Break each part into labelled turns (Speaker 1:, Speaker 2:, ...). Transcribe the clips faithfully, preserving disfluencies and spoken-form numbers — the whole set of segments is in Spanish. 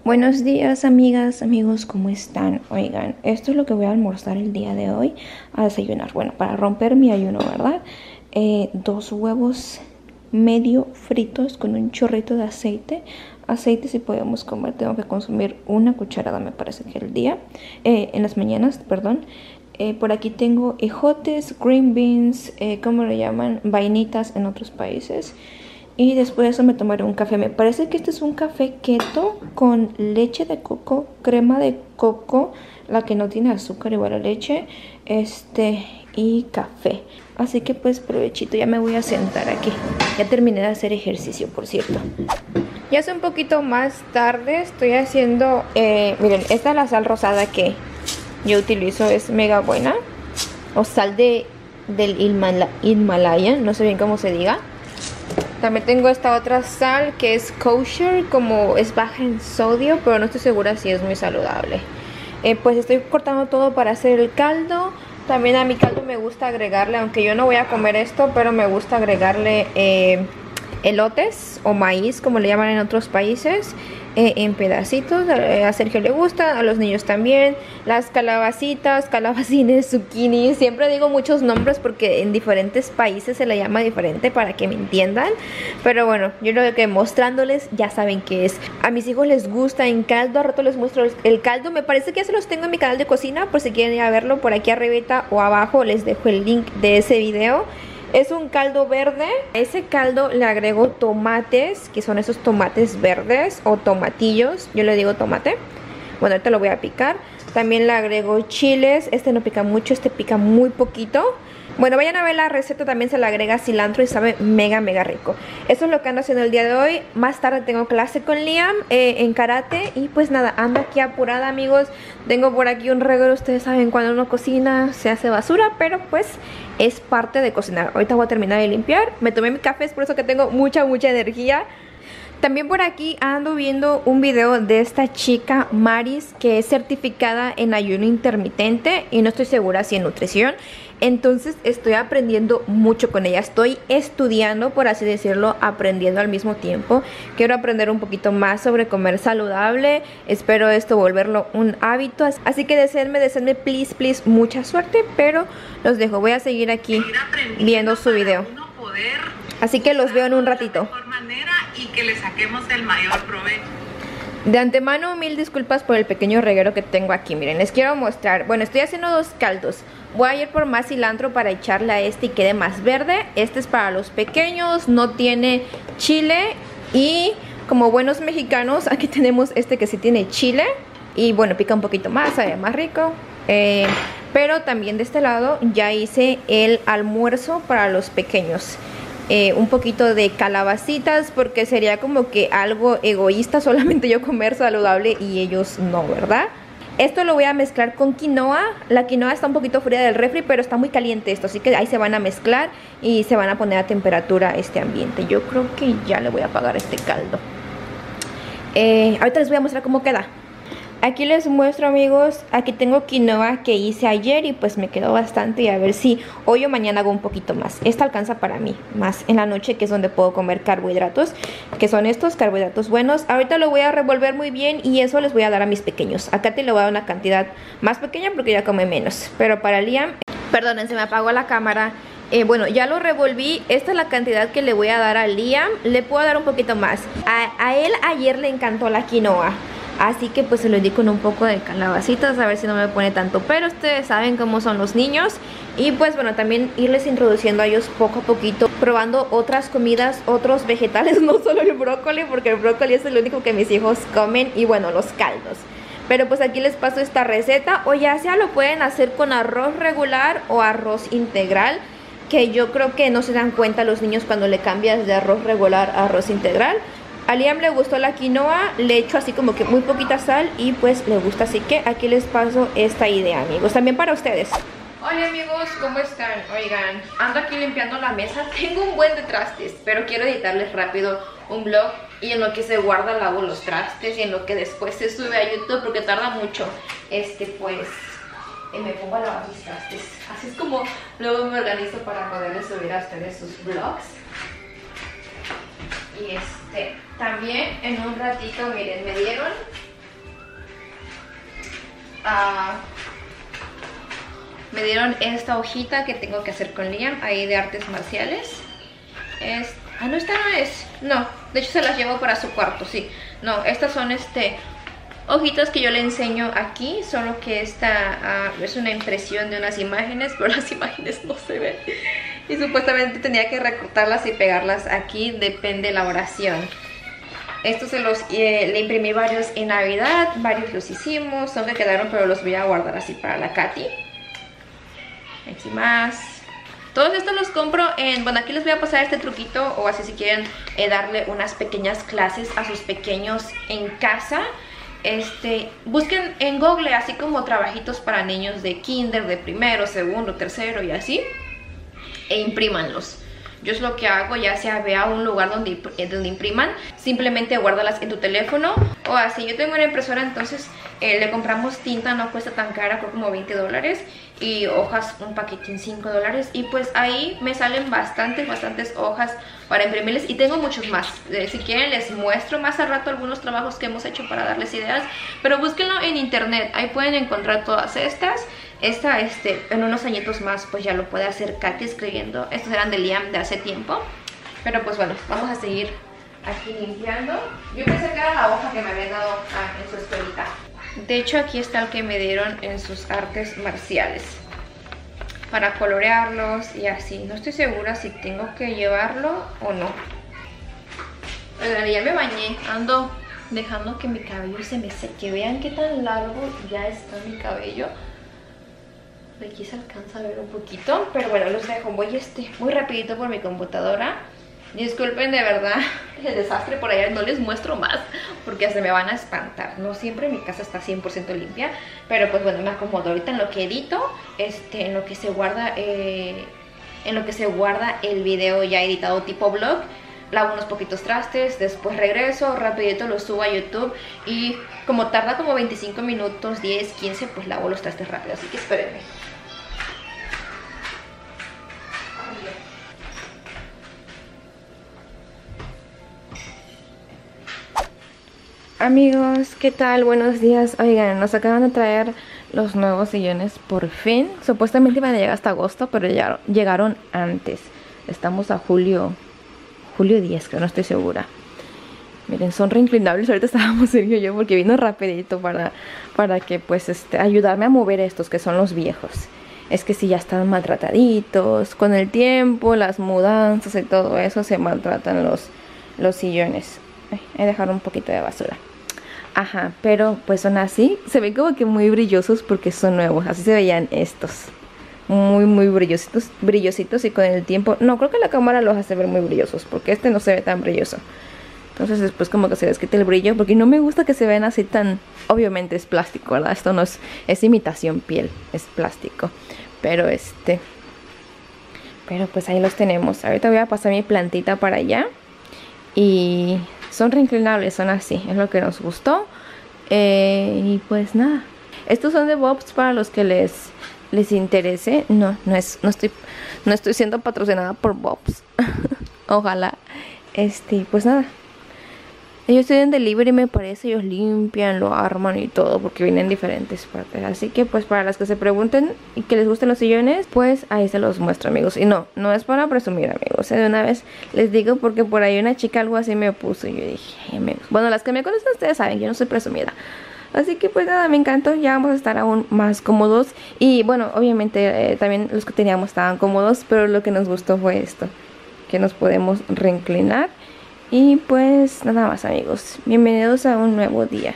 Speaker 1: Buenos días, amigas, amigos, ¿cómo están? Oigan, esto es lo que voy a almorzar el día de hoy, a desayunar. Bueno, para romper mi ayuno, ¿verdad? Eh, dos huevos medio fritos con un chorrito de aceite. Aceite si podemos comer, tengo que consumir una cucharada, me parece que el día, eh, en las mañanas, perdón. Eh, por aquí tengo ejotes, green beans, eh, ¿cómo le llaman? Vainitas en otros países. Y después de eso me tomaré un café. Me parece que este es un café keto con leche de coco, crema de coco, la que no tiene azúcar, igual la leche, este, y café. Así que pues provechito, ya me voy a sentar aquí. Ya terminé de hacer ejercicio, por cierto. Ya es un poquito más tarde, estoy haciendo, eh, miren, esta es la sal rosada que yo utilizo, es mega buena. O sal de, del Himala- Himalaya, no sé bien cómo se diga. También tengo esta otra sal que es kosher, como es baja en sodio, pero no estoy segura si es muy saludable. Eh, pues estoy cortando todo para hacer el caldo. También a mi caldo me gusta agregarle, aunque yo no voy a comer esto, pero me gusta agregarle eh, elotes o maíz, como le llaman en otros países, eh, en pedacitos. A Sergio le gusta, a los niños también. Las calabacitas, calabacines, zucchini. Siempre digo muchos nombres porque en diferentes países se le llama diferente para que me entiendan. Pero bueno, yo creo que mostrándoles ya saben qué es. A mis hijos les gusta en caldo. A rato les muestro el caldo. Me parece que ya se los tengo en mi canal de cocina, por si quieren ir a verlo. Por aquí arribita o abajo les dejo el link de ese video. Es un caldo verde. A ese caldo le agrego tomates, que son esos tomates verdes o tomatillos. Yo le digo tomate. Bueno, ahorita lo voy a picar. También le agrego chiles. Este no pica mucho, este pica muy poquito. Bueno, vayan a ver la receta, también se le agrega cilantro y sabe mega mega rico. Eso es lo que ando haciendo el día de hoy. Más tarde tengo clase con Liam eh, en karate. Y pues nada, ando aquí apurada, amigos. Tengo por aquí un reguero. Ustedes saben, cuando uno cocina se hace basura, pero pues es parte de cocinar. Ahorita voy a terminar de limpiar. Me tomé mi café, es por eso que tengo mucha mucha energía. También por aquí ando viendo un video de esta chica Maris, que es certificada en ayuno intermitente y no estoy segura si en nutrición. Entonces estoy aprendiendo mucho con ella, estoy estudiando, por así decirlo, aprendiendo al mismo tiempo. Quiero aprender un poquito más sobre comer saludable, espero esto volverlo un hábito. Así que deseenme, deseenme, please, please, mucha suerte, pero los dejo, voy a seguir aquí viendo su video. Así que los veo en un ratito.
Speaker 2: Y que le saquemos el mayor provecho.
Speaker 1: De antemano, mil disculpas por el pequeño reguero que tengo aquí. Miren, les quiero mostrar. Bueno, estoy haciendo dos caldos. Voy a ir por más cilantro para echarle a este y quede más verde. Este es para los pequeños, no tiene chile. Y como buenos mexicanos, aquí tenemos este que sí tiene chile. Y bueno, pica un poquito más, sabe más rico. eh, Pero también de este lado ya hice el almuerzo para los pequeños. Eh, un poquito de calabacitas, porque sería como que algo egoísta solamente yo comer saludable y ellos no, ¿verdad? Esto lo voy a mezclar con quinoa. La quinoa está un poquito fría del refri, pero está muy caliente esto, así que ahí se van a mezclar y se van a poner a temperatura este ambiente. Yo creo que ya le voy a apagar este caldo. eh, Ahorita les voy a mostrar cómo queda. Aquí les muestro, amigos, aquí tengo quinoa que hice ayer y pues me quedó bastante, y a ver si hoy o mañana hago un poquito más. Esta alcanza para mí, más en la noche, que es donde puedo comer carbohidratos, que son estos carbohidratos buenos. Ahorita lo voy a revolver muy bien y eso les voy a dar a mis pequeños. Acá te le voy a dar una cantidad más pequeña porque ya come menos, pero para Liam, perdonen, se me apagó la cámara. Eh, bueno, ya lo revolví. Esta es la cantidad que le voy a dar a Liam. Le puedo dar un poquito más. A, a él ayer le encantó la quinoa, así que pues se lo di con un poco de calabacitas, a ver si no me pone tanto. Pero ustedes saben cómo son los niños. Y pues bueno, también irles introduciendo a ellos poco a poquito, probando otras comidas, otros vegetales, no solo el brócoli, porque el brócoli es el único que mis hijos comen. Y bueno, los caldos. Pero pues aquí les paso esta receta. O ya sea lo pueden hacer con arroz regular o arroz integral, que yo creo que no se dan cuenta los niños cuando le cambias de arroz regular a arroz integral. A Liam le gustó la quinoa, le echo así como que muy poquita sal y pues le gusta, así que aquí les paso esta idea, amigos, también para ustedes. Hola, amigos, ¿cómo están? Oigan, ando aquí limpiando la mesa, tengo un buen de trastes, pero quiero editarles rápido un vlog y en lo que se guarda lavo los trastes y en lo que después se sube a YouTube, porque tarda mucho, este pues eh, me pongo a lavar mis trastes. Así es como luego me organizo para poderles subir a ustedes sus vlogs. Y este, también en un ratito, miren, me dieron uh, me dieron esta hojita que tengo que hacer con Liam, ahí de artes marciales. Es, ah, no, esta no es. No, de hecho se las llevo para su cuarto, sí. No, estas son este hojitas que yo le enseño aquí, solo que esta uh, es una impresión de unas imágenes, pero las imágenes no se ven. Y supuestamente tenía que recortarlas y pegarlas aquí, depende de la oración. Estos se los eh, le imprimí varios en Navidad, varios los hicimos, son que quedaron, pero los voy a guardar así para la Katy. Aquí más. Todos estos los compro en... Bueno, aquí les voy a pasar este truquito, o así si quieren eh, darle unas pequeñas clases a sus pequeños en casa. Este, busquen en Google así como trabajitos para niños de kinder, de primero, segundo, tercero y así, e imprímanlos. Yo es lo que hago, ya sea ve a un lugar donde, donde impriman, simplemente guárdalas en tu teléfono o así. Yo tengo una impresora, entonces eh, le compramos tinta, no cuesta tan cara, creo como veinte dólares, y hojas, un paquete en cinco dólares, y pues ahí me salen bastantes, bastantes hojas para imprimirles, y tengo muchos más. Eh, si quieren les muestro más al rato algunos trabajos que hemos hecho para darles ideas, pero búsquenlo en internet, ahí pueden encontrar todas estas. Esta, este, en unos añitos más, pues ya lo puede hacer Katy escribiendo. Estos eran de Liam de hace tiempo. Pero pues bueno, vamos a seguir aquí limpiando. Yo pensé que era la hoja que me habían dado ah, en su escuelita. De hecho, aquí está el que me dieron en sus artes marciales, para colorearlos y así. No estoy segura si tengo que llevarlo o no. Oigan, ya me bañé. Ando dejando que mi cabello se me seque. Vean qué tan largo ya está mi cabello. Aquí se alcanza a ver un poquito, pero bueno, los dejo. Voy este muy rapidito por mi computadora. Disculpen de verdad el desastre por allá, no les muestro más porque se me van a espantar. No siempre mi casa está cien por ciento limpia, pero pues bueno, me acomodo ahorita en lo que edito, este, en lo que se guarda eh, en lo que se guarda el video ya editado tipo vlog. Lavo unos poquitos trastes, después regreso, rapidito lo subo a YouTube, y como tarda como veinticinco minutos, diez, quince, pues lavo los trastes rápido, así que espérenme. Amigos, ¿qué tal? Buenos días. Oigan, nos acaban de traer los nuevos sillones por fin. Supuestamente iban a llegar hasta agosto, pero llegaron, llegaron antes. Estamos a julio, julio diez, que no estoy segura. Miren, son reinclinables. Ahorita estábamos Sergio y yo porque vino rapidito para, para que pues este, ayudarme a mover estos, que son los viejos. Es que si ya están maltrataditos, con el tiempo, las mudanzas y todo eso, se maltratan los, los sillones. Ay, he dejado un poquito de basura. Ajá, pero pues son así. Se ven como que muy brillosos porque son nuevos. Así se veían estos. Muy, muy brillositos, brillositos, y con el tiempo... No, creo que la cámara los hace ver muy brillosos, porque este no se ve tan brilloso. Entonces después como que se les quita el brillo, porque no me gusta que se vean así tan... Obviamente es plástico, ¿verdad? Esto no es... Es imitación piel, es plástico. Pero este... Pero pues ahí los tenemos. Ahorita voy a pasar mi plantita para allá. Y... son reinclinables, son así, es lo que nos gustó. Eh, y pues nada. Estos son de Bob's para los que les, les interese. No, no, es, no, estoy, no estoy siendo patrocinada por Bob's. Ojalá. Este, pues nada. Ellos tienen delivery, me parece. Ellos limpian, lo arman y todo, porque vienen en diferentes partes. Así que pues para las que se pregunten y que les gusten los sillones, pues ahí se los muestro, amigos. Y no, no es para presumir, amigos. De una vez les digo, porque por ahí una chica algo así me puso y yo dije, ay, amigos. Bueno, las que me conocen ustedes saben, yo no soy presumida. Así que pues nada, me encantó. Ya vamos a estar aún más cómodos. Y bueno, obviamente eh, también los que teníamos estaban cómodos, pero lo que nos gustó fue esto, que nos podemos reinclinar. Y pues nada más, amigos, bienvenidos a un nuevo día.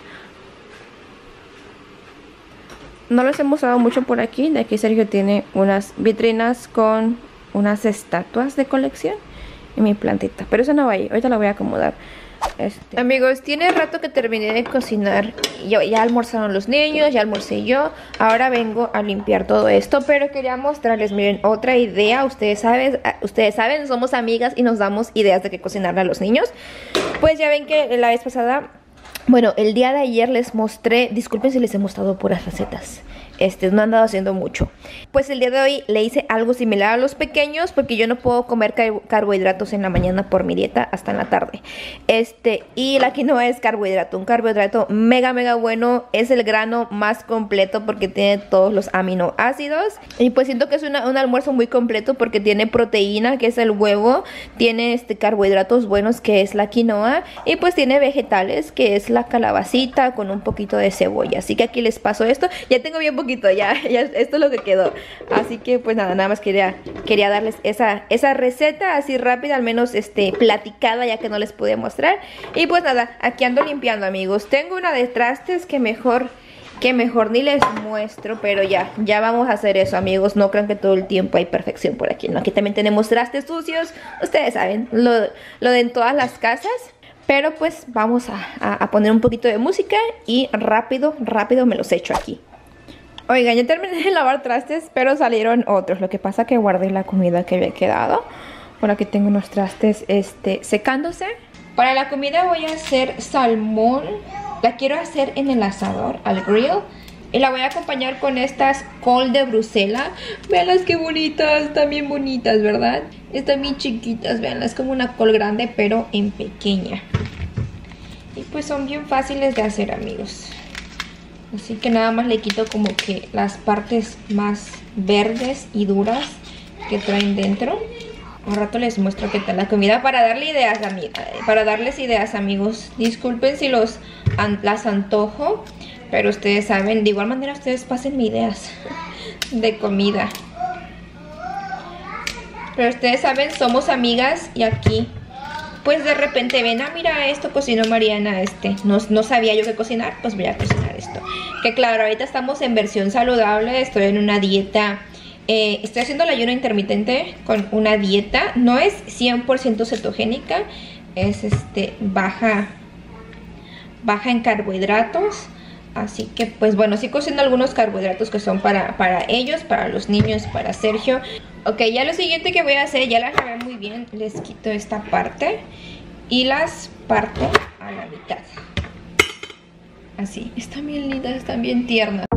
Speaker 1: No les he mostrado mucho por aquí. De aquí Sergio tiene unas vitrinas con unas estatuas de colección y mi plantita, pero eso no va ahí, ahorita la voy a acomodar. Este. Amigos, tiene rato que terminé de cocinar. Yo, ya almorzaron los niños, ya almorcé yo. Ahora vengo a limpiar todo esto, pero quería mostrarles, miren, otra idea. Ustedes saben, ustedes saben, somos amigas y nos damos ideas de qué cocinarle a los niños. Pues ya ven que la vez pasada, bueno, el día de ayer les mostré, disculpen si les he mostrado puras recetas. Este, no he andado haciendo mucho. Pues el día de hoy le hice algo similar a los pequeños, porque yo no puedo comer car carbohidratos en la mañana por mi dieta hasta en la tarde. Este, y la quinoa es carbohidrato, un carbohidrato mega mega bueno. Es el grano más completo porque tiene todos los aminoácidos. Y pues siento que es una, un almuerzo muy completo porque tiene proteína, que es el huevo. Tiene este, carbohidratos buenos, que es la quinoa. Y pues tiene vegetales, que es la calabacita con un poquito de cebolla. Así que aquí les paso esto. Ya tengo bien poquito, ya, ya esto es lo que quedó. Así que pues nada, nada más quería, quería darles esa, esa receta así rápida, al menos este, platicada, ya que no les pude mostrar. Y pues nada, aquí ando limpiando, amigos. Tengo una de trastes que mejor... que mejor ni les muestro, pero ya, ya vamos a hacer eso, amigos. No crean que todo el tiempo hay perfección por aquí, ¿no? Aquí también tenemos trastes sucios, ustedes saben, lo, lo de en todas las casas. Pero pues vamos a, a, a poner un poquito de música y rápido, rápido me los echo aquí. Oigan, ya terminé de lavar trastes, pero salieron otros. Lo que pasa es que guardé la comida que había quedado. Por aquí tengo unos trastes este, secándose. Para la comida voy a hacer salmón. La quiero hacer en el asador, al grill. Y la voy a acompañar con estas col de Bruselas. Veanlas qué bonitas, están bien bonitas, ¿verdad? Están bien chiquitas, veanlas, como una col grande, pero en pequeña. Y pues son bien fáciles de hacer, amigos. Así que nada más le quito como que las partes más verdes y duras que traen dentro. Un rato les muestro qué tal la comida para darle ideas, para darles ideas, amigos. Disculpen si los an las antojo, pero ustedes saben, de igual manera ustedes pásenme ideas de comida. Pero ustedes saben, somos amigas y aquí pues de repente ven, ah, mira, esto cocinó Mariana, este, no, no sabía yo qué cocinar, pues voy a cocinar esto. Que claro, ahorita estamos en versión saludable, estoy en una dieta, eh, estoy haciendo el ayuno intermitente con una dieta, no es cien por ciento cetogénica, es este, baja, baja en carbohidratos. Así que pues bueno, sí cocino algunos carbohidratos que son para, para ellos, para los niños, para Sergio. Ok, ya lo siguiente que voy a hacer, ya las lavé muy bien, les quito esta parte y las parto a la mitad. Así, están bien lindas, están bien tiernas.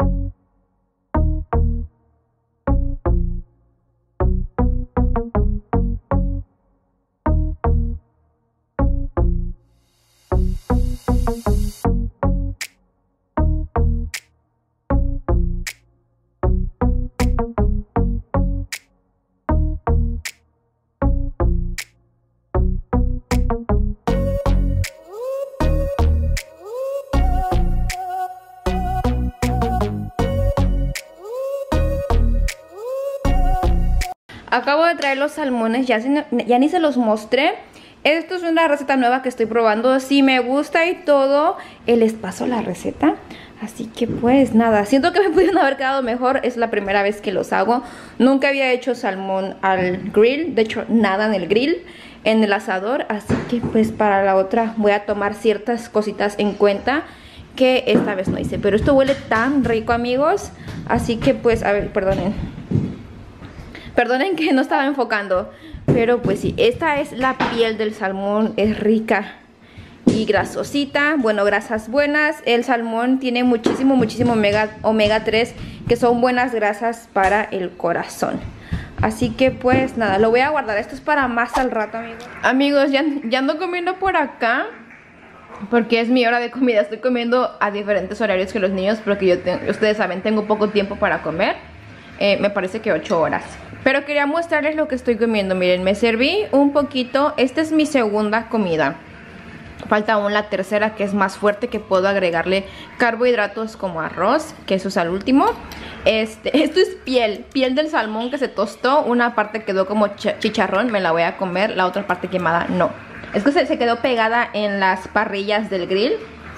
Speaker 1: Acabo de traer los salmones, ya, ya ni se los mostré. Esto es una receta nueva que estoy probando. Si me gusta y todo, eh, les paso la receta. Así que pues nada, siento que me pudieron haber quedado mejor. Es la primera vez que los hago. Nunca había hecho salmón al grill. De hecho, nada en el grill, en el asador. Así que pues para la otra voy a tomar ciertas cositas en cuenta que esta vez no hice. Pero esto huele tan rico, amigos. Así que pues, a ver, perdonen. Perdonen que no estaba enfocando, pero pues sí, esta es la piel del salmón, es rica y grasosita, bueno, grasas buenas. El salmón tiene muchísimo, muchísimo omega, omega tres, que son buenas grasas para el corazón. Así que pues nada, lo voy a guardar, esto es para más al rato, amigos. Amigos, ya, ya ando comiendo por acá, porque es mi hora de comida. Estoy comiendo a diferentes horarios que los niños, porque yo te, ustedes saben, tengo poco tiempo para comer. Eh, me parece que ocho horas. Pero quería mostrarles lo que estoy comiendo. Miren, me serví un poquito. Esta es mi segunda comida. Falta aún la tercera, que es más fuerte, que puedo agregarle carbohidratos como arroz, que eso es al último. Este, esto es piel, piel del salmón que se tostó. Una parte quedó como chicharrón, me la voy a comer. La otra parte quemada no. Es que se, se quedó pegada en las parrillas del grill.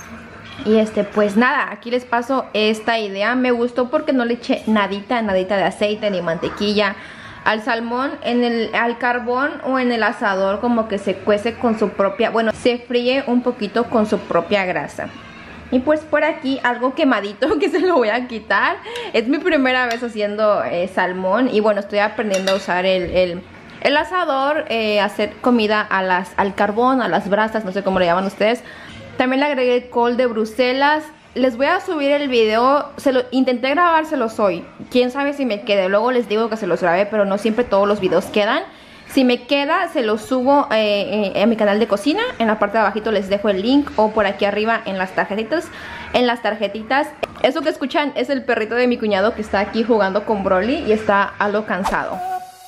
Speaker 1: Y este, pues nada, aquí les paso esta idea. Me gustó porque no le eché nadita, nadita de aceite ni mantequilla al salmón. En el, al carbón o en el asador como que se cuece con su propia, bueno, se fríe un poquito con su propia grasa. Y pues por aquí algo quemadito que se lo voy a quitar. Es mi primera vez haciendo eh, salmón. Y bueno, estoy aprendiendo a usar el, el, el asador, eh, hacer comida a las, al carbón, a las brasas, no sé cómo le llaman ustedes. También le agregué col de Bruselas, les voy a subir el video. Se lo, intenté grabárselos hoy. Quién sabe si me quede. Luego les digo que se los grabé, pero no siempre todos los videos quedan. Si me queda, se los subo eh, eh, en mi canal de cocina. En la parte de abajito les dejo el link, o por aquí arriba en las tarjetitas. En las tarjetitas. Eso que escuchan es el perrito de mi cuñado que está aquí jugando con Broly y está algo cansado.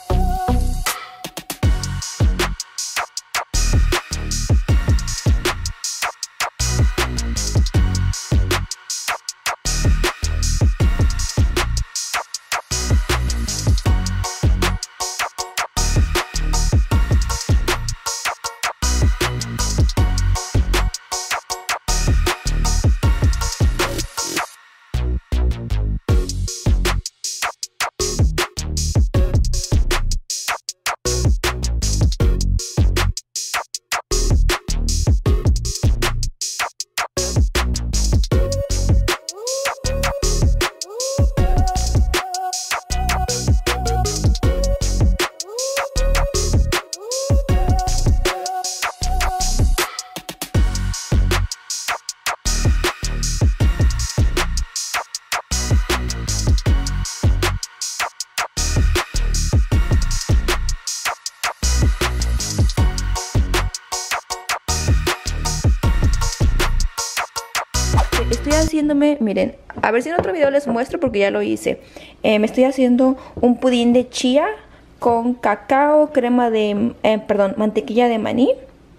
Speaker 1: Estoy haciéndome, miren, a ver si en otro video les muestro porque ya lo hice. Eh, me estoy haciendo un pudín de chía con cacao, crema de, eh, perdón, mantequilla de maní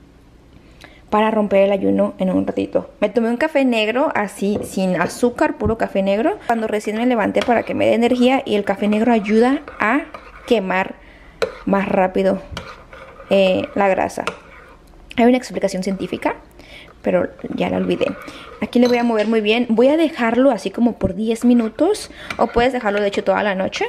Speaker 1: para romper el ayuno en un ratito. Me tomé un café negro así, sin azúcar, puro café negro, cuando recién me levanté para que me dé energía, y el café negro ayuda a quemar más rápido eh, la grasa. Hay una explicación científica, pero ya la olvidé. Aquí le voy a mover muy bien. Voy a dejarlo así como por diez minutos, o puedes dejarlo de hecho toda la noche,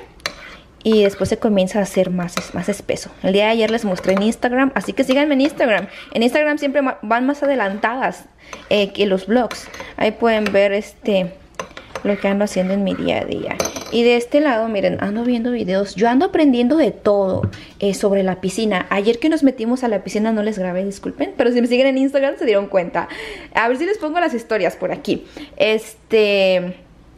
Speaker 1: y después se comienza a hacer más, más espeso. El día de ayer les mostré en Instagram, así que síganme en Instagram. En Instagram siempre van más adelantadas eh, que los vlogs. Ahí pueden ver este lo que ando haciendo en mi día a día. Y de este lado, miren, ando viendo videos. Yo ando aprendiendo de todo eh, sobre la piscina. Ayer que nos metimos a la piscina no les grabé, disculpen, pero si me siguen en Instagram se dieron cuenta. A ver si les pongo las historias por aquí. Este...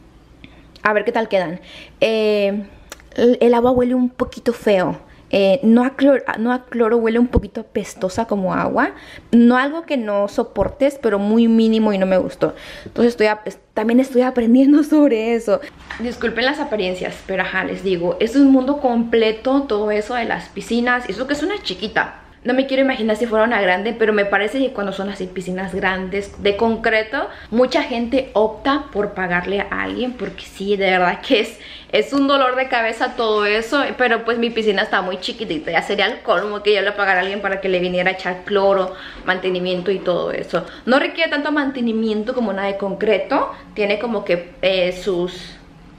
Speaker 1: A ver qué tal quedan. Eh... El agua huele un poquito feo. Eh, no, a cloro, no a cloro, huele un poquito apestosa como agua. No algo que no soportes, pero muy mínimo y no me gustó. Entonces estoy a, también estoy aprendiendo sobre eso. Disculpen las apariencias, pero ajá, les digo, es un mundo completo todo eso de las piscinas. Eso que es una chiquita. No me quiero imaginar si fuera una grande, pero me parece que cuando son así piscinas grandes de concreto, mucha gente opta por pagarle a alguien, porque sí, de verdad que es, es un dolor de cabeza todo eso. Pero pues mi piscina está muy chiquitita, ya sería el colmo que yo le pagara a alguien para que le viniera a echar cloro, mantenimiento y todo eso. No requiere tanto mantenimiento como una de concreto, tiene como que eh, sus...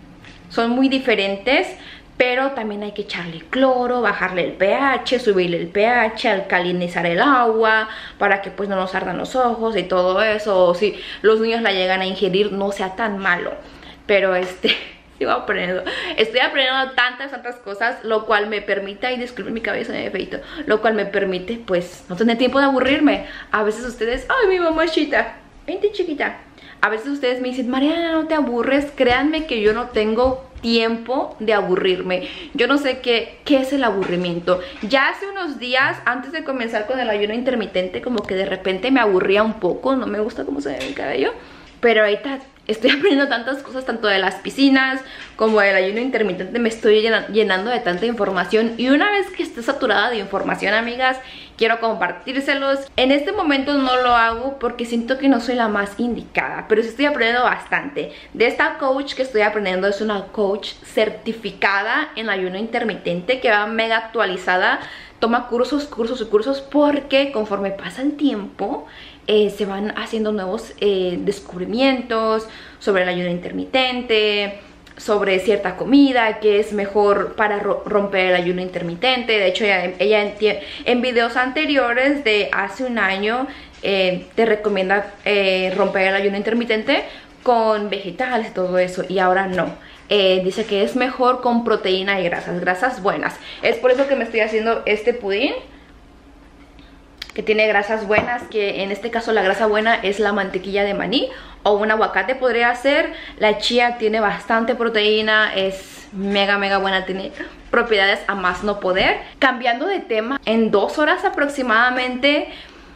Speaker 1: son muy diferentes. Pero también hay que echarle cloro, bajarle el pH, subirle el pH, alcalinizar el agua para que pues no nos ardan los ojos y todo eso. O si los niños la llegan a ingerir, no sea tan malo. Pero este, sigo aprendiendo. Estoy aprendiendo tantas, tantas cosas, lo cual me permite, y disculpen mi cabeza de feito, lo cual me permite pues no tener tiempo de aburrirme. A veces ustedes, ay, mi mamachita, vente chiquita. A veces ustedes me dicen, Mariana, no te aburres. Créanme que yo no tengo tiempo de aburrirme. Yo no sé qué, qué es el aburrimiento. Ya hace unos días, antes de comenzar con el ayuno intermitente, como que de repente me aburría un poco. No me gusta cómo se ve mi cabello, pero ahorita estoy aprendiendo tantas cosas, tanto de las piscinas como del ayuno intermitente. Me estoy llenando de tanta información, y una vez que esté saturada de información, amigas, quiero compartírselos. En este momento no lo hago porque siento que no soy la más indicada, pero sí estoy aprendiendo bastante. De esta coach que estoy aprendiendo, es una coach certificada en ayuno intermitente, que va mega actualizada. Toma cursos, cursos y cursos, porque conforme pasa el tiempo eh, se van haciendo nuevos eh, descubrimientos sobre el ayuno intermitente, sobre cierta comida que es mejor para romper el ayuno intermitente. De hecho, ella, ella en, en videos anteriores de hace un año eh, te recomienda eh, romper el ayuno intermitente con vegetales y todo eso, y ahora no. Eh, dice que es mejor con proteína y grasas, grasas buenas. Es por eso que me estoy haciendo este pudín, que tiene grasas buenas, que en este caso la grasa buena es la mantequilla de maní, o un aguacate podría ser. La chía tiene bastante proteína, es mega mega buena, tiene propiedades a más no poder. Cambiando de tema, en dos horas aproximadamente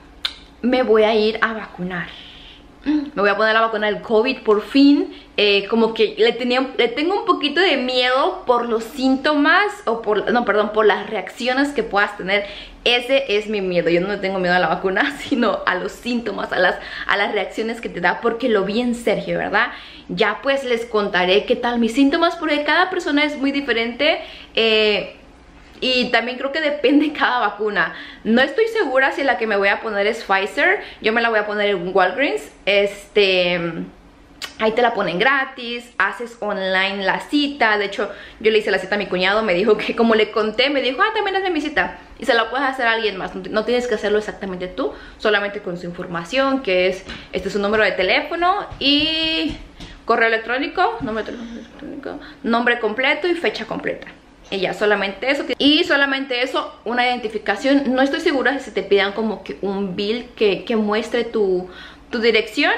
Speaker 1: me voy a ir a vacunar. Me voy a poner la vacuna del COVID por fin. eh, Como que le, tenía, le tengo un poquito de miedo por los síntomas, o por, no, perdón, por las reacciones que puedas tener. Ese es mi miedo. Yo no le tengo miedo a la vacuna, sino a los síntomas, a las, a las reacciones que te da, porque lo vi en Sergio, ¿verdad? Ya pues les contaré qué tal mis síntomas, porque cada persona es muy diferente. eh, Y también creo que depende cada vacuna. No estoy segura si la que me voy a poner es Pfizer. Yo me la voy a poner en Walgreens. Este... Ahí te la ponen gratis, haces online la cita. De hecho, yo le hice la cita a mi cuñado. Me dijo que, como le conté, me dijo, ah, también hazme mi cita. Y se la puedes hacer a alguien más. No tienes que hacerlo exactamente tú, solamente con su información, que es, este es su número de teléfono y correo electrónico, nombre, electrónico, nombre completo y fecha completa. Y ya, solamente eso. Y solamente eso, una identificación. No estoy segura si te pidan como que un bill que, que muestre tu, tu dirección.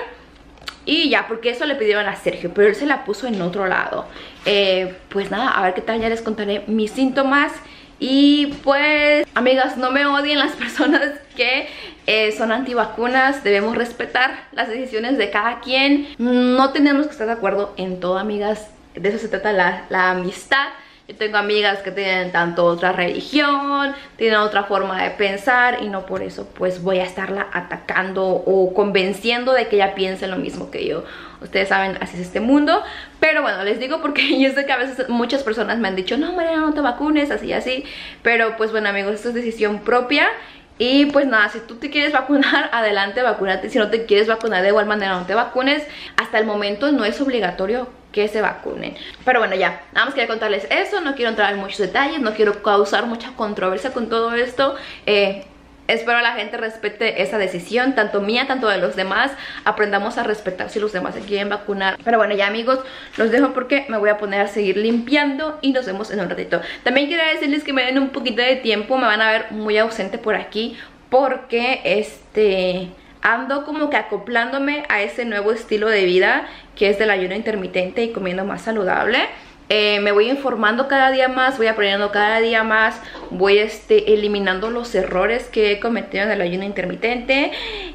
Speaker 1: Y ya, porque eso le pidieron a Sergio, pero él se la puso en otro lado. eh, Pues nada, a ver qué tal, ya les contaré mis síntomas. Y pues, amigas, no me odien las personas que eh, son antivacunas. Debemos respetar las decisiones de cada quien. No tenemos que estar de acuerdo en todo, amigas. De eso se trata la, la amistad. Yo tengo amigas que tienen tanto otra religión, tienen otra forma de pensar, y no por eso pues voy a estarla atacando o convenciendo de que ella piense lo mismo que yo. Ustedes saben, así es este mundo. Pero bueno, les digo porque yo sé que a veces muchas personas me han dicho, no, Mariana, no te vacunes, así y así. Pero pues bueno, amigos, esto es decisión propia. Y pues nada, si tú te quieres vacunar, adelante, vacúnate. Si no te quieres vacunar, de igual manera no te vacunes. Hasta el momento no es obligatorio que se vacunen. Pero bueno, ya, nada más quería contarles eso. No quiero entrar en muchos detalles, no quiero causar mucha controversia con todo esto. eh, Espero la gente respete esa decisión, tanto mía, tanto de los demás. Aprendamos a respetar si los demás se quieren vacunar. Pero bueno, ya, amigos, los dejo porque me voy a poner a seguir limpiando y nos vemos en un ratito. También quería decirles que me den un poquito de tiempo. Me van a ver muy ausente por aquí porque este... ando como que acoplándome a ese nuevo estilo de vida que es del ayuno intermitente y comiendo más saludable. Eh, me voy informando cada día más, voy aprendiendo cada día más, voy este, eliminando los errores que he cometido en el ayuno intermitente.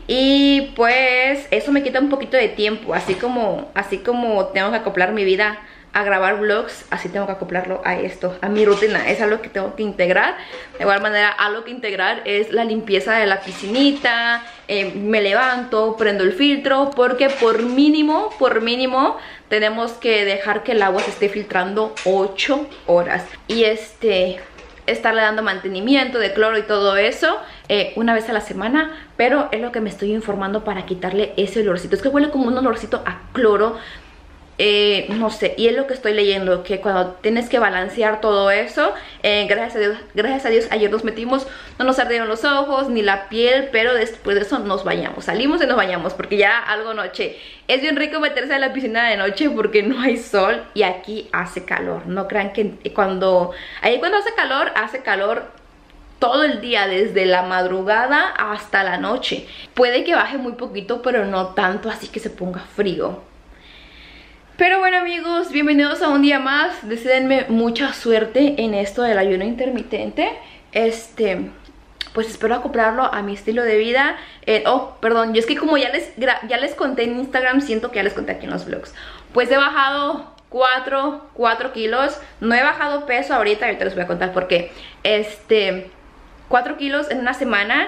Speaker 1: Y pues eso me quita un poquito de tiempo, así como, así como tengo que acoplar mi vida a grabar vlogs, así tengo que acoplarlo a esto, a mi rutina. Es algo que tengo que integrar. De igual manera, algo que integrar es la limpieza de la piscinita. eh, Me levanto, prendo el filtro, porque por mínimo, por mínimo tenemos que dejar que el agua se esté filtrando ocho horas. Y este... estarle dando mantenimiento de cloro y todo eso eh, una vez a la semana. Pero es lo que me estoy informando para quitarle ese olorcito. Es que huele como un olorcito a cloro. Eh, no sé, y es lo que estoy leyendo, que cuando tienes que balancear todo eso, eh, gracias a Dios, gracias a Dios ayer nos metimos, no nos ardieron los ojos ni la piel, pero después de eso nos bañamos, salimos y nos bañamos porque ya algo noche. Es bien rico meterse a la piscina de noche porque no hay sol y aquí hace calor. No crean que cuando, ahí cuando hace calor, hace calor todo el día, desde la madrugada hasta la noche. Puede que baje muy poquito, pero no tanto así que se ponga frío. Pero bueno, amigos, bienvenidos a un día más. Deseenme mucha suerte en esto del ayuno intermitente. Este, pues espero acoplarlo a mi estilo de vida. eh, Oh, perdón, yo es que como ya les, ya les conté en Instagram, siento que ya les conté aquí en los vlogs. Pues he bajado cuatro kilos. No he bajado peso ahorita, ahorita les voy a contar por qué. Este, cuatro kilos en una semana.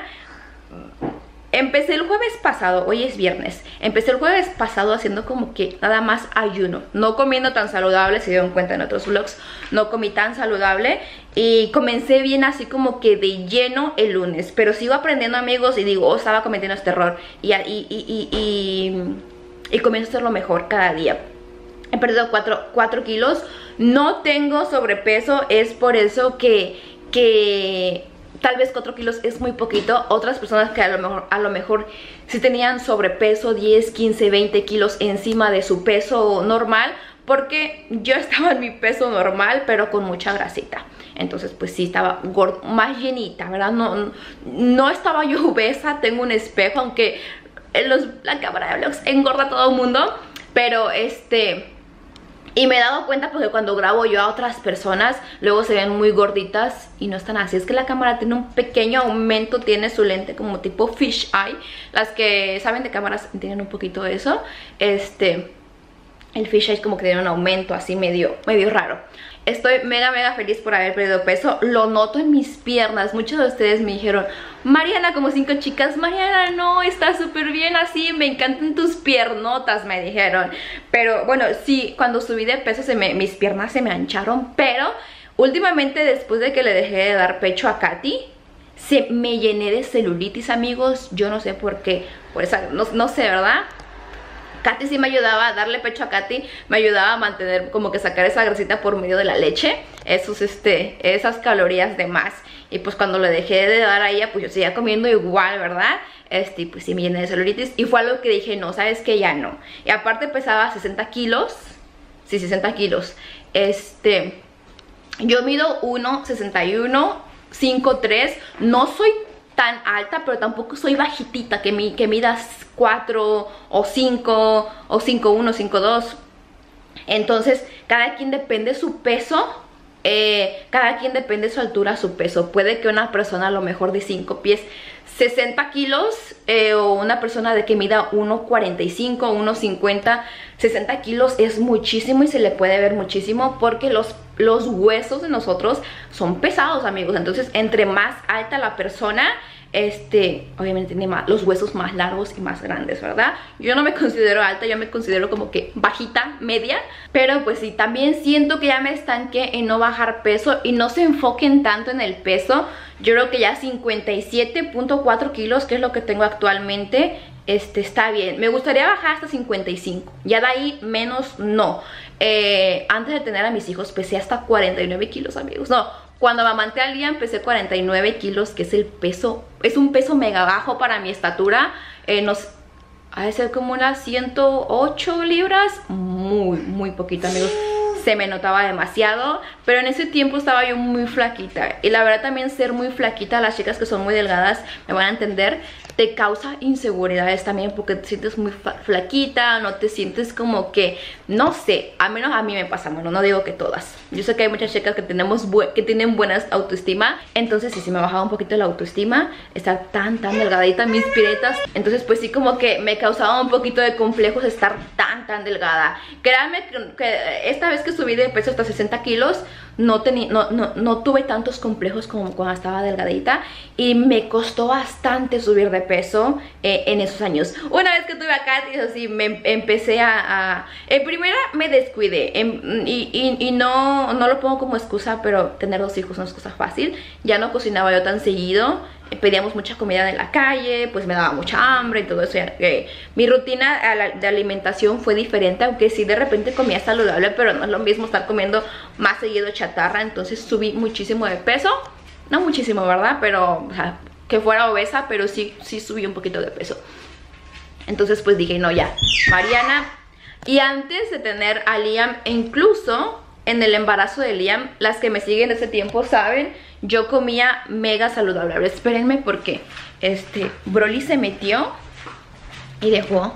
Speaker 1: Empecé el jueves pasado, hoy es viernes. Empecé el jueves pasado haciendo como que nada más ayuno, no comiendo tan saludable. Se dieron cuenta en otros vlogs, no comí tan saludable. Y comencé bien así como que de lleno el lunes. Pero sigo aprendiendo, amigos, y digo, oh, estaba cometiendo este error. Y, y, y, y, y, y comienzo a hacerlo mejor cada día. He perdido cuatro kilos. No tengo sobrepeso, es por eso que... que tal vez cuatro kilos es muy poquito. Otras personas que a lo mejor, a lo mejor sí tenían sobrepeso, diez, quince, veinte kilos encima de su peso normal, porque yo estaba en mi peso normal, pero con mucha grasita. Entonces pues sí estaba gordo, más llenita, ¿verdad? No, no estaba yo obesa, tengo un espejo, aunque los, la cámara de vlogs engorda a todo el mundo, pero este... Y me he dado cuenta porque cuando grabo yo a otras personas, luego se ven muy gorditas y no están así. Es que la cámara tiene un pequeño aumento, tiene su lente como tipo fish eye. Las que saben de cámaras tienen un poquito de eso. Este, el fish eye como que tiene un aumento así medio, medio raro. Estoy mega mega feliz por haber perdido peso. Lo noto en mis piernas. Muchos de ustedes me dijeron, Mariana, como cinco chicas, Mariana, no, está súper bien así, me encantan tus piernotas, me dijeron. Pero bueno, sí, cuando subí de peso se me, mis piernas se me ancharon. Pero últimamente, después de que le dejé de dar pecho a Katy, se me llené de celulitis, amigos. Yo no sé por qué, pues no, no sé, ¿verdad? Katy sí me ayudaba a darle pecho a Katy, me ayudaba a mantener, como que sacar esa grasita por medio de la leche, esos, este, esas calorías de más. Y pues cuando le dejé de dar a ella, pues yo seguía comiendo igual, ¿verdad? Este, pues sí me llené de celulitis y fue algo que dije, no, ¿sabes qué? Ya no. Y aparte pesaba sesenta kilos, sí, sesenta kilos. Este, yo mido uno sesenta y uno, cinco tres, no soy tan alta, pero tampoco soy bajitita, que, mi, que midas cuatro o cinco o cinco uno, cinco dos. Entonces, cada quien depende su peso, eh, cada quien depende su altura, su peso. Puede que una persona a lo mejor de cinco pies, sesenta kilos, eh, o una persona de que mida uno cuarenta y cinco, uno cincuenta, sesenta kilos es muchísimo y se le puede ver muchísimo porque los, los huesos de nosotros son pesados, amigos. Entonces, entre más alta la persona, este, obviamente tiene más, los huesos más largos y más grandes, ¿verdad? Yo no me considero alta, yo me considero como que bajita, media. Pero pues sí, también siento que ya me estanqué en no bajar peso y no se enfoquen tanto en el peso. Yo creo que ya cincuenta y siete punto cuatro kilos, que es lo que tengo actualmente, este, está bien. Me gustaría bajar hasta cincuenta y cinco, ya de ahí menos no. eh, Antes de tener a mis hijos pesé hasta cuarenta y nueve kilos, amigos. No, cuando amamanté a Liam pesé cuarenta y nueve kilos, que es el peso, es un peso mega bajo para mi estatura. eh, nos, ha de ser como unas ciento ocho libras, muy, muy poquito, amigos. Se me notaba demasiado, pero en ese tiempo estaba yo muy flaquita. Y la verdad también ser muy flaquita, las chicas que son muy delgadas me van a entender, te causa inseguridades también porque te sientes muy flaquita, no te sientes como que, no sé, al menos a mí me pasa, bueno, no digo que todas. Yo sé que hay muchas chicas que, tenemos bu que tienen buenas autoestima, entonces sí, sí me ha bajado un poquito la autoestima, estar tan, tan delgadita, mis piretas. Entonces pues sí, como que me causaba un poquito de complejos estar tan, tan delgada. Créanme que, que esta vez que subí de peso hasta sesenta kilos, no, no, no, no tuve tantos complejos como cuando estaba delgadita. Y me costó bastante subir de peso eh, en esos años. Una vez que tuve a Katy, eso sí, me empecé a... a en primera me descuidé, en, y, y, y no, no lo pongo como excusa, pero tener dos hijos no es cosa fácil. Ya no cocinaba yo tan seguido, pedíamos mucha comida de la calle, pues me daba mucha hambre y todo eso. Eh, mi rutina de alimentación fue diferente, aunque sí de repente comía saludable, pero no es lo mismo estar comiendo más seguido chatarra. Entonces subí muchísimo de peso, no muchísimo, ¿verdad? Pero, o sea, que fuera obesa, pero sí, sí subí un poquito de peso. Entonces pues dije, no, ya, Mariana. Y antes de tener a Liam, e incluso en el embarazo de Liam, las que me siguen de ese tiempo saben, yo comía mega saludable. A ver, espérenme porque este Broly se metió y dejó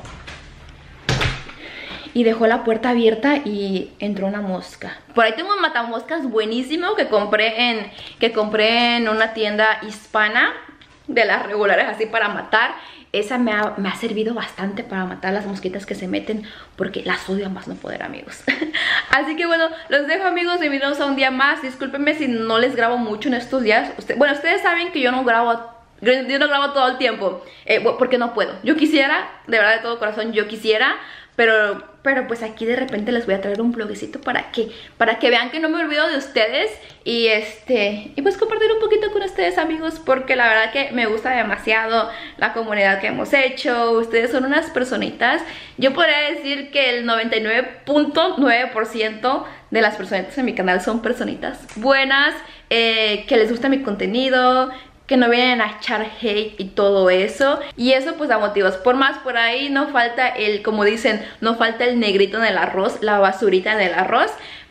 Speaker 1: y dejó la puerta abierta y entró una mosca. Por ahí tengo un matamoscas buenísimo que compré en que compré en una tienda hispana, de las regulares así para matar. Esa me ha, me ha servido bastante para matar las mosquitas que se meten, porque las odio a más no poder, amigos. Así que bueno, los dejo, amigos, bienvenidos a un día más. Discúlpenme si no les grabo mucho en estos días. Usted, bueno, ustedes saben que yo no grabo, yo no grabo todo el tiempo, eh, porque no puedo. Yo quisiera, de verdad, de todo corazón, yo quisiera, pero, pero pues aquí de repente les voy a traer un vloguecito para que, para que vean que no me olvido de ustedes. Y este, y pues compartir un poquito con ustedes, amigos, porque la verdad que me gusta demasiado la comunidad que hemos hecho. Ustedes son unas personitas. Yo podría decir que el noventa y nueve punto nueve por ciento de las personitas en mi canal son personitas buenas, eh, que les gusta mi contenido, que no vienen a echar hate y todo eso. Y eso pues da motivos. Por más, por ahí no falta el, como dicen, no falta el negrito en el arroz, la basurita en el arroz.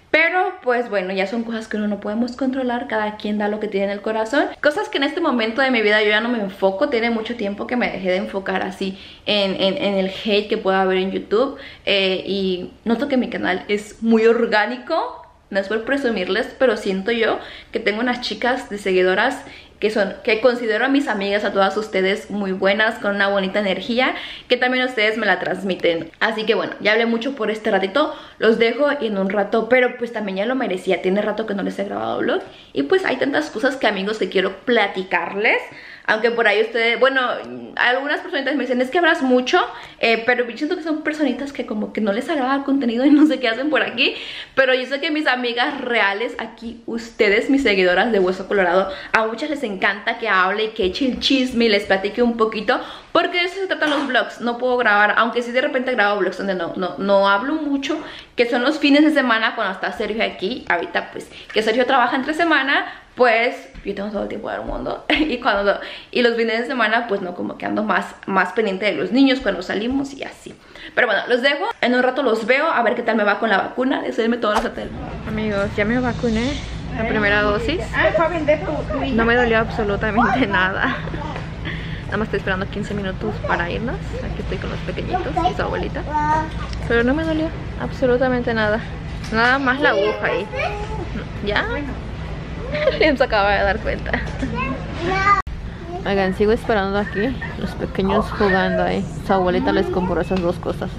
Speaker 1: Pero pues bueno, ya son cosas que uno no podemos controlar. Cada quien da lo que tiene en el corazón. Cosas que en este momento de mi vida yo ya no me enfoco. Tiene mucho tiempo que me dejé de enfocar así en, en, en el hate que pueda haber en YouTube. eh, Y noto que mi canal es muy orgánico. No es por presumirles, pero siento yo que tengo unas chicas de seguidoras que son, que considero a mis amigas, a todas ustedes, muy buenas, con una bonita energía, que también ustedes me la transmiten. Así que bueno, ya hablé mucho por este ratito, los dejo y en un rato, pero pues también ya lo merecía, tiene rato que no les he grabado vlog, y pues hay tantas cosas que amigos que quiero platicarles. Aunque por ahí ustedes, bueno, algunas personitas me dicen, es que hablas mucho, eh, pero yo siento que son personitas que como que no les agrada el contenido y no sé qué hacen por aquí. Pero yo sé que mis amigas reales aquí, ustedes, mis seguidoras de Hueso Colorado, a muchas les encanta que hable y que eche el chisme y les platique un poquito, porque de eso se tratan los vlogs. No puedo grabar, aunque sí de repente grabo vlogs donde no, no, no hablo mucho, que son los fines de semana cuando está Sergio aquí. Ahorita pues que Sergio trabaja entre semana, pues yo tengo todo el tiempo del mundo. y cuando y los fines de semana pues no, como que ando más, más pendiente de los niños cuando salimos y así. Pero bueno, los dejo, en un rato los veo a ver qué tal me va con la vacuna. Desearme todos los hoteles. Amigos, ya me vacuné la primera dosis. No me dolió absolutamente nada. Nada más estoy esperando quince minutos para irnos. Aquí estoy con los pequeñitos y su abuelita. Pero no me dolió absolutamente nada. Nada más la aguja ahí. ¿Ya? Ya se acaba de dar cuenta. Oigan, sigo esperando aquí. Los pequeños jugando ahí. Su abuelita les compró esas dos cosas.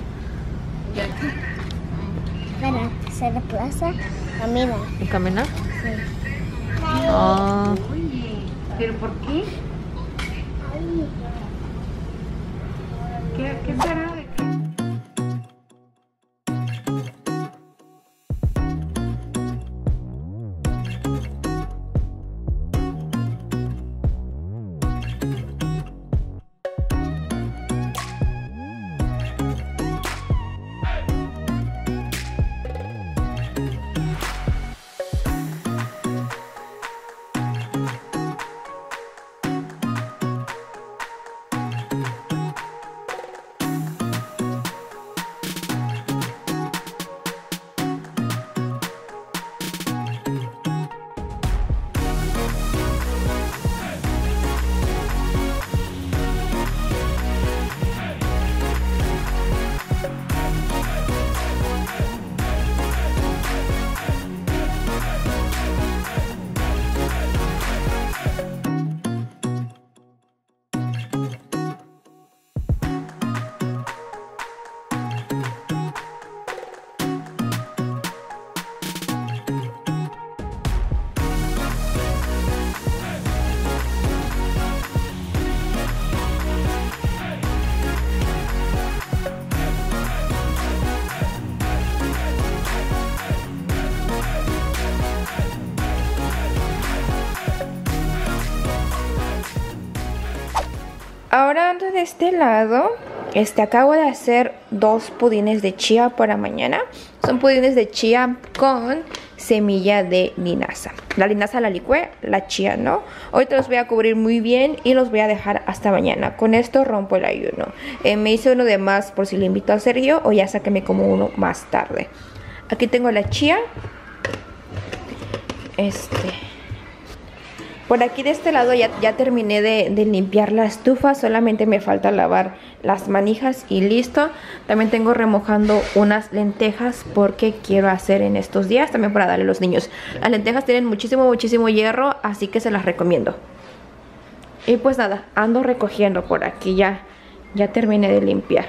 Speaker 3: Para hacer la plaza, camina.
Speaker 1: ¿Y caminar?
Speaker 3: Sí.
Speaker 1: Oh.
Speaker 2: ¿Pero por qué? ¿Qué, qué será?
Speaker 1: Ahora ando de este lado. Este, acabo de hacer dos pudines de chía para mañana. Son pudines de chía con semilla de linaza. La linaza la licué, la chía no. Ahorita los voy a cubrir muy bien y los voy a dejar hasta mañana. Con esto rompo el ayuno. Eh, me hice uno de más por si le invito a Sergio, o ya sáqueme como uno más tarde. Aquí tengo la chía. Este... Por aquí de este lado ya, ya terminé de, de limpiar la estufa. Solamente me falta lavar las manijas y listo. También tengo remojando unas lentejas porque quiero hacer en estos días, también para darle a los niños. Las lentejas tienen muchísimo, muchísimo hierro, así que se las recomiendo. Y pues nada, ando recogiendo por aquí. Ya, ya terminé de limpiar.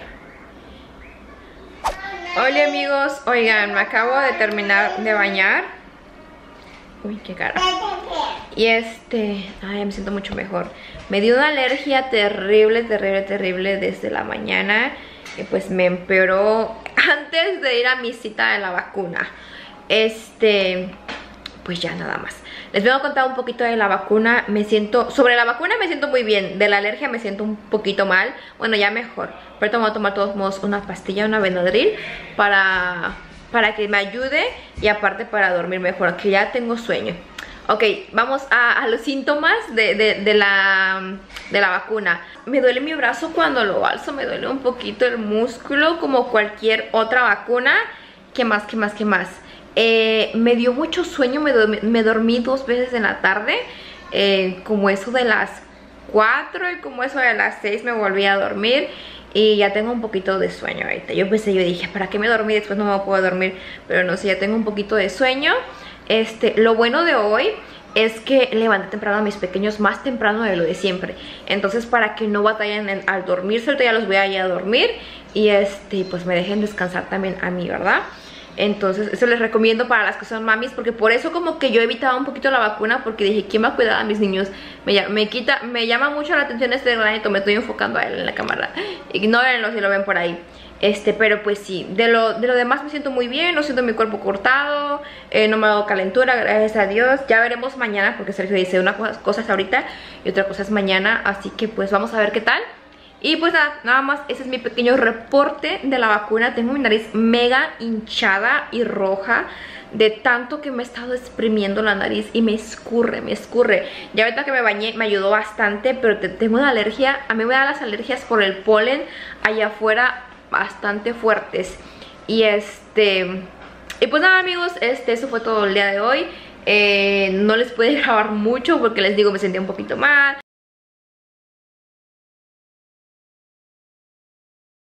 Speaker 1: Hola amigos, oigan, me acabo de terminar de bañar. Uy, qué cara. Y este... Ay, me siento mucho mejor. Me dio una alergia terrible, terrible, terrible desde la mañana. Y pues me empeoró antes de ir a mi cita de la vacuna. Este... Pues ya nada más. Les voy a contar un poquito de la vacuna. Me siento... Sobre la vacuna me siento muy bien. De la alergia me siento un poquito mal. Bueno, ya mejor. Pero voy a tomar de todos modos una pastilla, una Benadryl, Para... para que me ayude y aparte para dormir mejor, que ya tengo sueño. Ok, vamos a, a los síntomas de, de, de, la, de la vacuna. Me duele mi brazo cuando lo alzo, me duele un poquito el músculo como cualquier otra vacuna. ¿Qué más, qué más, qué más? eh, me dio mucho sueño, me dormí, me dormí dos veces en la tarde, eh, como eso de las cuatro y como eso de las seis me volví a dormir. Y ya tengo un poquito de sueño ahorita. Yo pensé, yo dije, ¿para qué me dormí? Después no me puedo dormir. Pero no sé, ya tengo un poquito de sueño. Este, lo bueno de hoy es que levanté temprano a mis pequeños, más temprano de lo de siempre. Entonces para que no batallen en, al dormirse, ahorita ya los voy a ir a dormir. Y este, pues me dejen descansar también a mí, ¿verdad? Entonces eso les recomiendo para las que son mamis, porque por eso como que yo evitaba un poquito la vacuna, porque dije, ¿quién va a cuidar a mis niños? Me, me quita, me llama mucho la atención este granito, me estoy enfocando a él en la cámara. Ignórenlo si lo ven por ahí. Este, pero pues sí, de lo, de lo demás me siento muy bien, no siento mi cuerpo cortado, eh, no me ha dado calentura, gracias a Dios. Ya veremos mañana, porque Sergio dice una cosa, cosas ahorita y otra cosa es mañana, así que pues vamos a ver qué tal. Y pues nada, nada más, ese es mi pequeño reporte de la vacuna. Tengo mi nariz mega hinchada y roja de tanto que me he estado exprimiendo la nariz y me escurre, me escurre. Ya ahorita que me bañé me ayudó bastante, pero te, tengo una alergia. A mí me dan las alergias por el polen allá afuera bastante fuertes. Y este... Y pues nada amigos, este, eso fue todo el día de hoy. Eh, no les pude grabar mucho porque les digo me sentía un poquito mal,